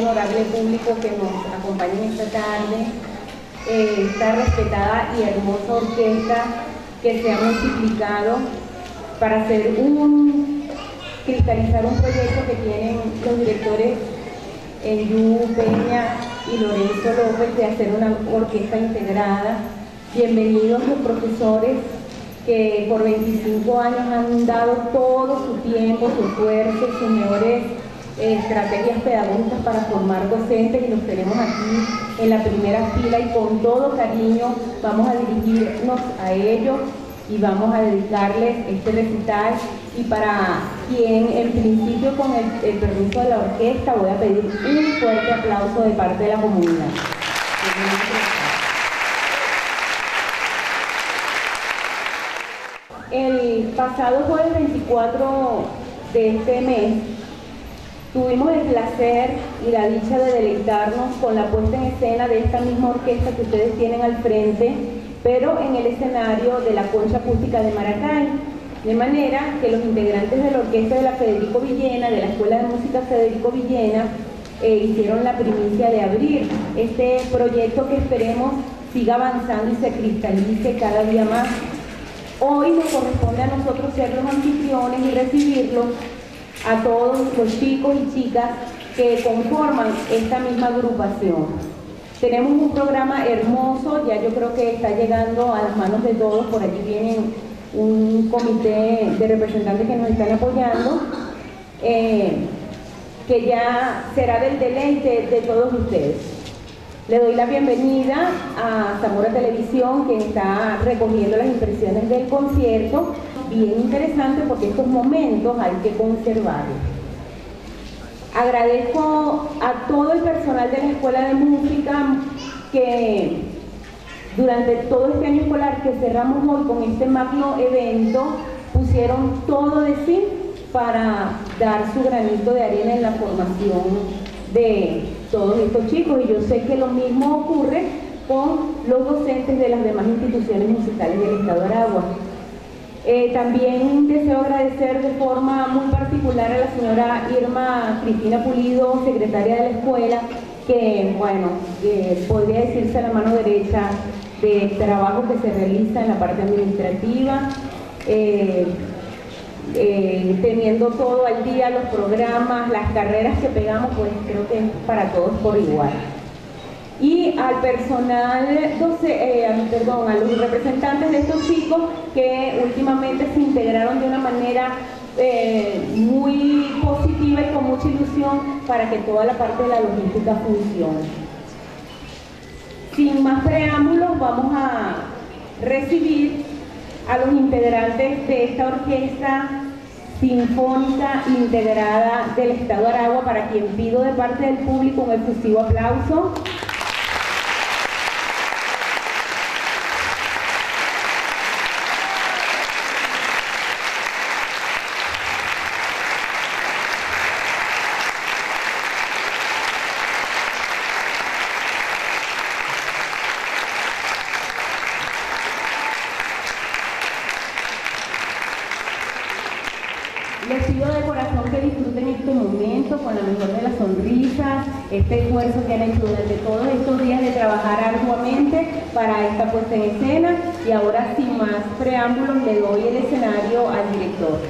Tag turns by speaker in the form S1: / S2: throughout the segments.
S1: honorable público que nos acompaña esta tarde, esta respetada y hermosa orquesta que se ha multiplicado para cristalizar un proyecto que tienen los directores Yu Peña y Lorenzo López de hacer una orquesta integrada. Bienvenidos los profesores que por 25 años han dado todo su tiempo, su esfuerzo, sus mejores estrategias pedagógicas para formar docentes, y los tenemos aquí en la primera fila, y con todo cariño vamos a dirigirnos a ellos y vamos a dedicarles este recital. Y para quien en principio, con el permiso de la orquesta, voy a pedir un fuerte aplauso de parte de la comunidad. El pasado jueves 24 de este mes tuvimos el placer y la dicha de deleitarnos con la puesta en escena de esta misma orquesta que ustedes tienen al frente, pero en el escenario de la Concha Acústica de Maracay. De manera que los integrantes de la orquesta de la Federico Villena, de la Escuela de Música Federico Villena, hicieron la primicia de abrir este proyecto que esperemos siga avanzando y se cristalice cada día más. Hoy nos corresponde a nosotros ser los anfitriones y recibirlos a todos los chicos y chicas que conforman esta misma agrupación. Tenemos un programa hermoso, ya yo creo que está llegando a las manos de todos. Por allí vienen un comité de representantes que nos están apoyando, que ya será del deleite de todos ustedes. Le doy la bienvenida a Zamora Televisión, que está recogiendo las impresiones del concierto. Bien interesante, porque estos momentos hay que conservarlos. Agradezco a todo el personal de la Escuela de Música que durante todo este año escolar que cerramos hoy con este magno evento, pusieron todo de sí para dar su granito de arena en la formación de todos estos chicos, y yo sé que lo mismo ocurre con los docentes de las demás instituciones musicales del Estado de Aragua. También deseo agradecer de forma muy particular a la señora Irma Cristina Pulido, secretaria de la escuela, que, bueno, podría decirse la mano derecha del trabajo que se realiza en la parte administrativa, teniendo todo al día, los programas, las carreras que pegamos, pues creo que es para todos por igual. Y al personal, a los representantes de estos chicos que últimamente se integraron de una manera muy positiva y con mucha ilusión para que toda la parte de la logística funcione. Sin más preámbulos, vamos a recibir a los integrantes de esta orquesta sinfónica integrada del Estado de Aragua, para quien pido de parte del público un efusivo aplauso. Les pido de corazón que disfruten este momento con la mejor de las sonrisas, este esfuerzo que han hecho durante todos estos días de trabajar arduamente para esta puesta en escena. Y ahora, sin más preámbulos, le doy el escenario al director.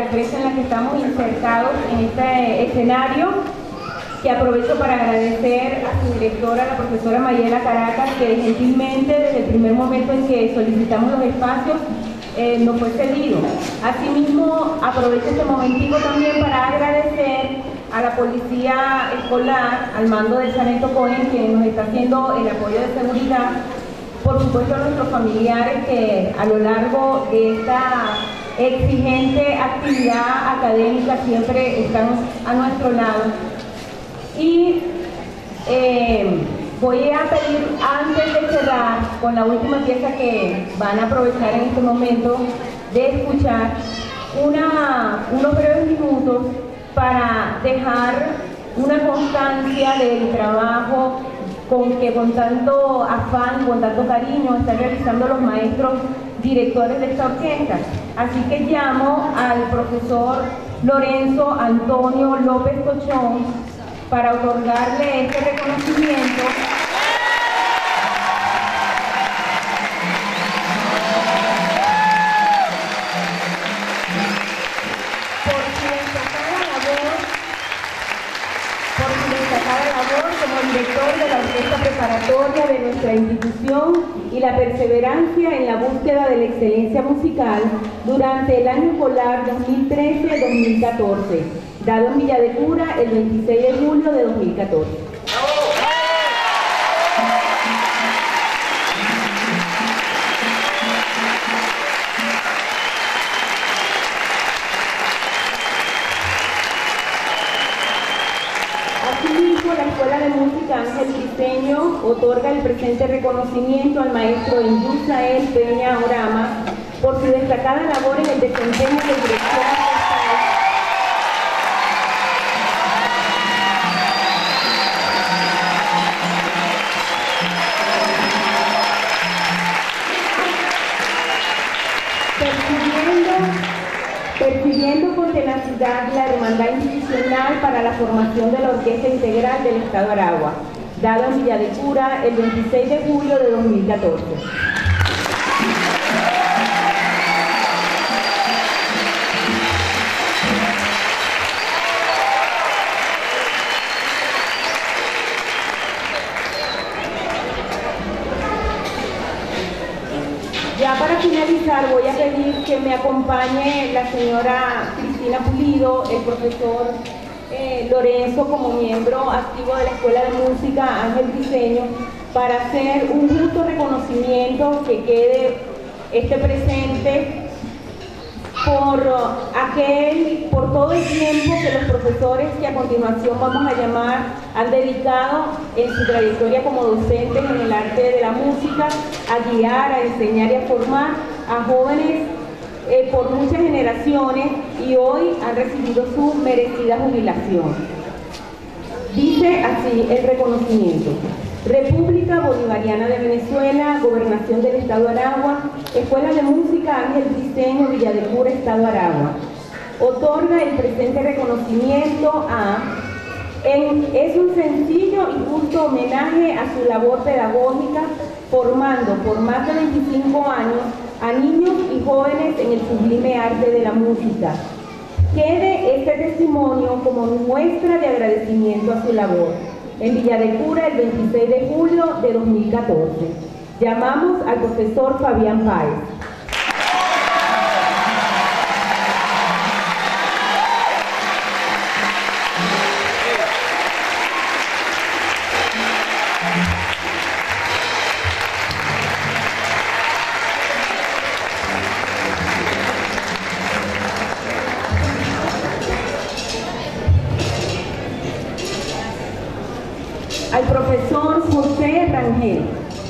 S1: empresa en la que estamos insertados en este escenario, que aprovecho para agradecer a su directora, la profesora Mayela Caracas, que gentilmente desde el primer momento en que solicitamos los espacios nos fue cedido. Asimismo, aprovecho este momentico también para agradecer a la policía escolar, al mando del sargento Cohen, que nos está haciendo el apoyo de seguridad, por supuesto a nuestros familiares que a lo largo de esta exigente actividad académica siempre están a nuestro lado. Y voy a pedir, antes de cerrar con la última pieza que van a aprovechar en este momento, de escuchar unos breves minutos para dejar una constancia del trabajo que con tanto afán, con tanto cariño están realizando los maestros directores de esta orquesta. Así que llamo al profesor Lorenzo Antonio López Cochón para otorgarle este reconocimiento. Como director de la orquesta preparatoria de nuestra institución y la perseverancia en la búsqueda de la excelencia musical durante el año escolar 2013-2014, dado en Villa de Cura el 26 de julio de 2014. La Escuela de Música Ángel Briceño otorga el presente reconocimiento al maestro Yusael Peña Orama por su destacada labor en el desempeño de dirección orquestal. Persiguiendo con tenacidad la hermandad institucional para la formación de la Orquesta Integral del Estado Aragua, dado en Villa de Cura el 26 de julio de 2014. Ya para finalizar voy a pedir que me acompañe la señora Cristina Pulido, el profesor Lorenzo como miembro activo de la Escuela de Música Ángel Briceño, para hacer un justo reconocimiento que quede este presente por todo el tiempo que los profesores que a continuación vamos a llamar han dedicado en su trayectoria como docentes en el arte de la música a guiar, a enseñar y a formar a jóvenes por muchas generaciones, y hoy han recibido su merecida jubilación. Dice así el reconocimiento: República Bolivariana de Venezuela, Gobernación del Estado Aragua, Escuela de Música Ángel Briceño, Villa de Cura, Estado Aragua. Otorga el presente reconocimiento es un sencillo y justo homenaje a su labor pedagógica, formando por más de 25 años a niños y jóvenes en el sublime arte de la música. Quede este testimonio como muestra de agradecimiento a su labor. En Villa de Cura, el 26 de julio de 2014. Llamamos al profesor Fabián Páez. Al profesor José Rangel.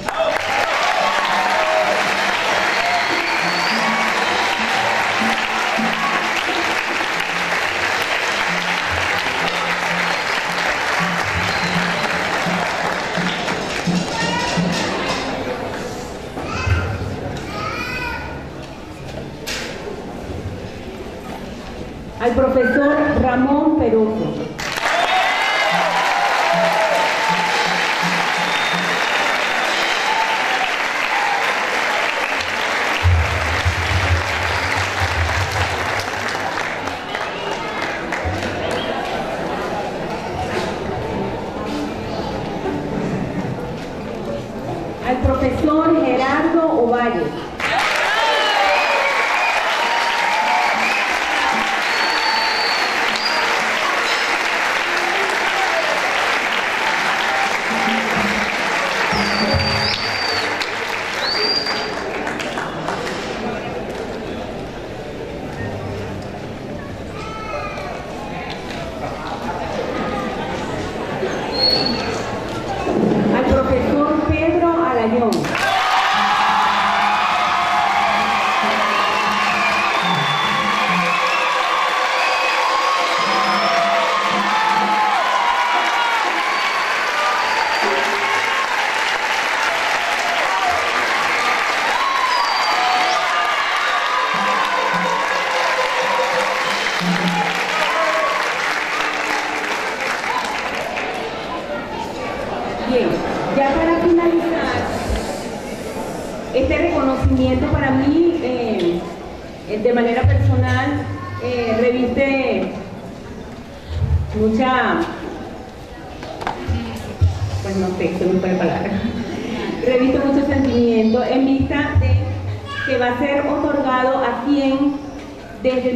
S1: Al profesor Ramón Peroso. al profesor Gerardo Ovalle. Al profesor Pedro Alayón. Bien, ya para finalizar, este reconocimiento para mí, de manera personal, reviste mucha, pues no sé, se me fue la palabra, reviste mucho sentimiento en vista de que va a ser otorgado a quien desde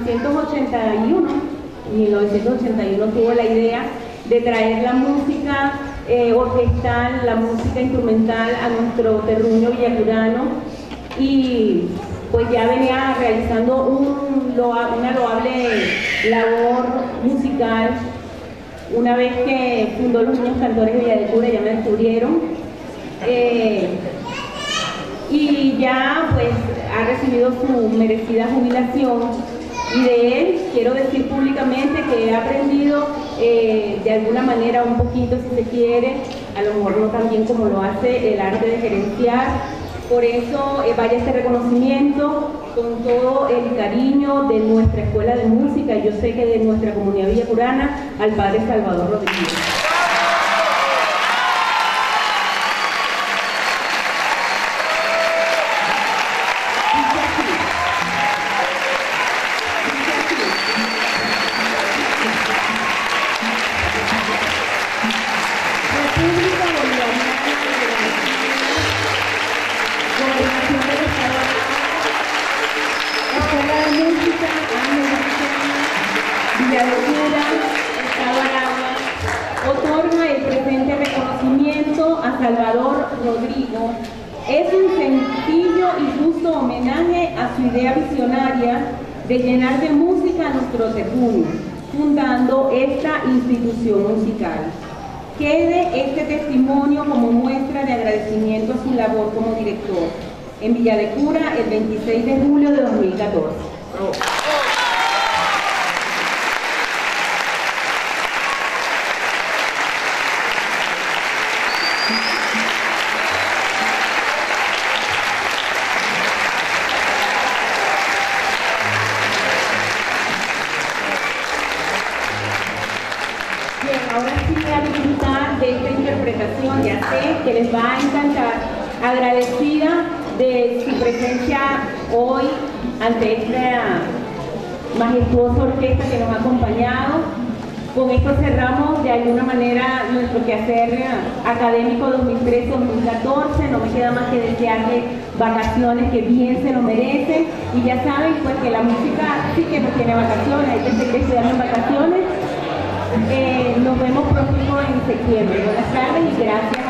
S1: 1981 tuvo la idea de traer la música orquestal, la música instrumental a nuestro terruño villacurano, y pues ya venía realizando una loable labor musical. Una vez que fundó los Niños Cantores de Villa de Cura, ya me descubrieron, y ya pues ha recibido su merecida jubilación. Y de él quiero decir públicamente que he aprendido de alguna manera un poquito, si se quiere, a lo mejor no tan bien como lo hace, el arte de gerenciar. Por eso vaya este reconocimiento con todo el cariño de nuestra escuela de música, y yo sé que de nuestra comunidad villacurana, al padre Salvador Rodríguez. Otorga el presente reconocimiento a Salvador Rodrigo. Es un sencillo y justo homenaje a su idea visionaria de llenar de música nuestro terruño, fundando esta institución musical. Quede este testimonio como muestra de agradecimiento a su labor como director en Villa de Cura el 26 de julio de 2014. Bien, ahora sí voy a disfrutar de esta interpretación, ya sé que les va a encantar, agradecida de su presencia hoy ante esta majestuosa orquesta que nos ha acompañado. Con esto cerramos de alguna manera nuestro quehacer académico 2013-2014. No me queda más que desearles vacaciones que bien se lo merecen, y ya saben pues que la música sí que no tiene vacaciones, hay que seguir estudiando en vacaciones. Nos vemos pronto en septiembre. Buenas tardes y gracias.